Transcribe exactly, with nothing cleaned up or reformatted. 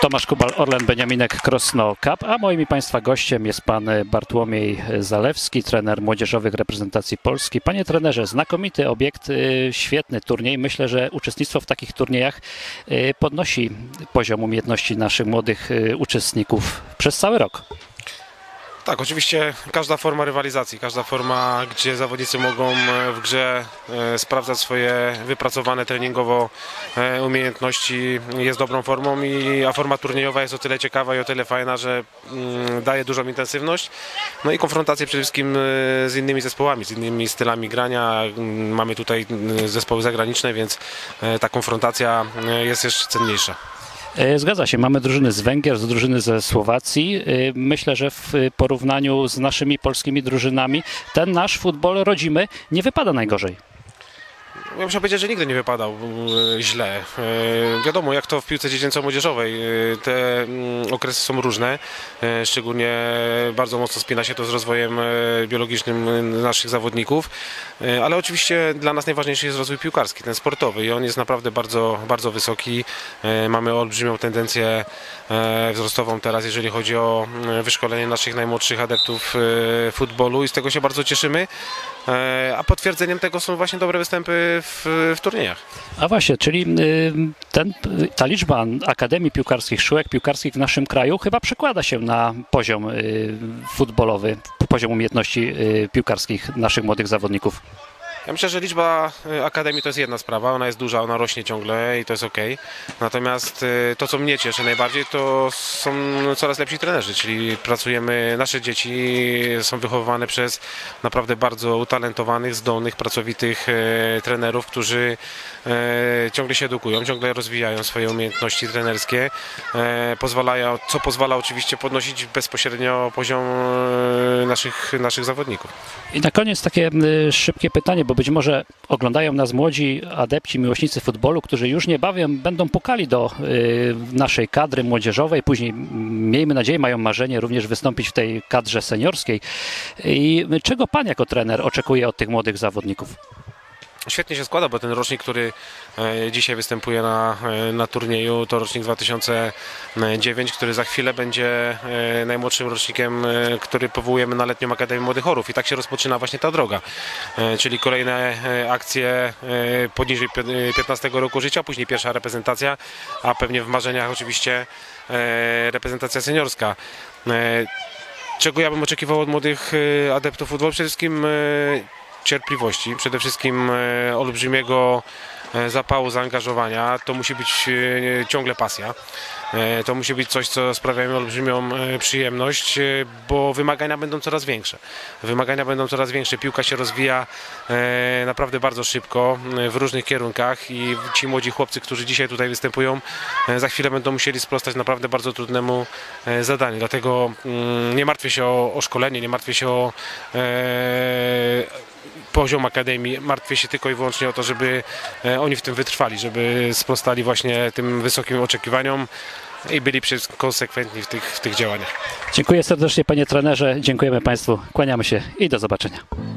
Tomasz Kubal, Orlen Beniaminek, Krosno Cup, a moim i Państwa gościem jest pan Bartłomiej Zalewski, trener młodzieżowych reprezentacji Polski. Panie trenerze, znakomity obiekt, świetny turniej. Myślę, że uczestnictwo w takich turniejach podnosi poziom umiejętności naszych młodych uczestników przez cały rok. Tak, oczywiście każda forma rywalizacji, każda forma, gdzie zawodnicy mogą w grze sprawdzać swoje wypracowane treningowo umiejętności, jest dobrą formą, i, a forma turniejowa jest o tyle ciekawa i o tyle fajna, że daje dużą intensywność, no i konfrontację przede wszystkim z innymi zespołami, z innymi stylami grania. Mamy tutaj zespoły zagraniczne, więc ta konfrontacja jest jeszcze cenniejsza. Zgadza się, mamy drużyny z Węgier, z drużyny ze Słowacji. Myślę, że w porównaniu z naszymi polskimi drużynami ten nasz futbol rodzimy nie wypada najgorzej. Ja muszę powiedzieć, że nigdy nie wypadał źle. Wiadomo, jak to w piłce dziecięco-młodzieżowej. Te okresy są różne. Szczególnie bardzo mocno spina się to z rozwojem biologicznym naszych zawodników. Ale oczywiście dla nas najważniejszy jest rozwój piłkarski, ten sportowy. I on jest naprawdę bardzo, bardzo wysoki. Mamy olbrzymią tendencję wzrostową teraz, jeżeli chodzi o wyszkolenie naszych najmłodszych adeptów futbolu, i z tego się bardzo cieszymy. A potwierdzeniem tego są właśnie dobre występy w, w turniejach. A właśnie, czyli ten, ta liczba akademii piłkarskich, szkółek piłkarskich w naszym kraju chyba przekłada się na poziom futbolowy, poziom umiejętności piłkarskich naszych młodych zawodników. Ja myślę, że liczba akademii to jest jedna sprawa, ona jest duża, ona rośnie ciągle i to jest ok. Natomiast to, co mnie cieszy najbardziej, to są coraz lepsi trenerzy, czyli pracujemy, nasze dzieci są wychowywane przez naprawdę bardzo utalentowanych, zdolnych, pracowitych trenerów, którzy ciągle się edukują, ciągle rozwijają swoje umiejętności trenerskie, pozwalają, co pozwala oczywiście podnosić bezpośrednio poziom naszych, naszych zawodników. I na koniec takie szybkie pytanie, bo być może oglądają nas młodzi adepci, miłośnicy futbolu, którzy już niebawem będą pukali do y, naszej kadry młodzieżowej, później, miejmy nadzieję, mają marzenie również wystąpić w tej kadrze seniorskiej. I czego pan jako trener oczekuje od tych młodych zawodników? Świetnie się składa, bo ten rocznik, który dzisiaj występuje na, na turnieju, to rocznik dwa tysiące dziewiąty, który za chwilę będzie najmłodszym rocznikiem, który powołujemy na Letnią Akademię Młodych Orłów, i tak się rozpoczyna właśnie ta droga, czyli kolejne akcje poniżej piętnastego roku życia, później pierwsza reprezentacja, a pewnie w marzeniach oczywiście reprezentacja seniorska. Czego ja bym oczekiwał od młodych adeptów futbolu? Przede wszystkim cierpliwości, przede wszystkim olbrzymiego zapału, zaangażowania. To musi być ciągle pasja. To musi być coś, co sprawia mi olbrzymią przyjemność, bo wymagania będą coraz większe. Wymagania będą coraz większe. Piłka się rozwija naprawdę bardzo szybko w różnych kierunkach, i ci młodzi chłopcy, którzy dzisiaj tutaj występują, za chwilę będą musieli sprostać naprawdę bardzo trudnemu zadaniu. Dlatego nie martwię się o, o szkolenie, nie martwię się o poziom akademii, martwię się tylko i wyłącznie o to, żeby oni w tym wytrwali, żeby sprostali właśnie tym wysokim oczekiwaniom i byli konsekwentni w tych, w tych działaniach. Dziękuję serdecznie, panie trenerze, dziękujemy państwu, kłaniamy się i do zobaczenia.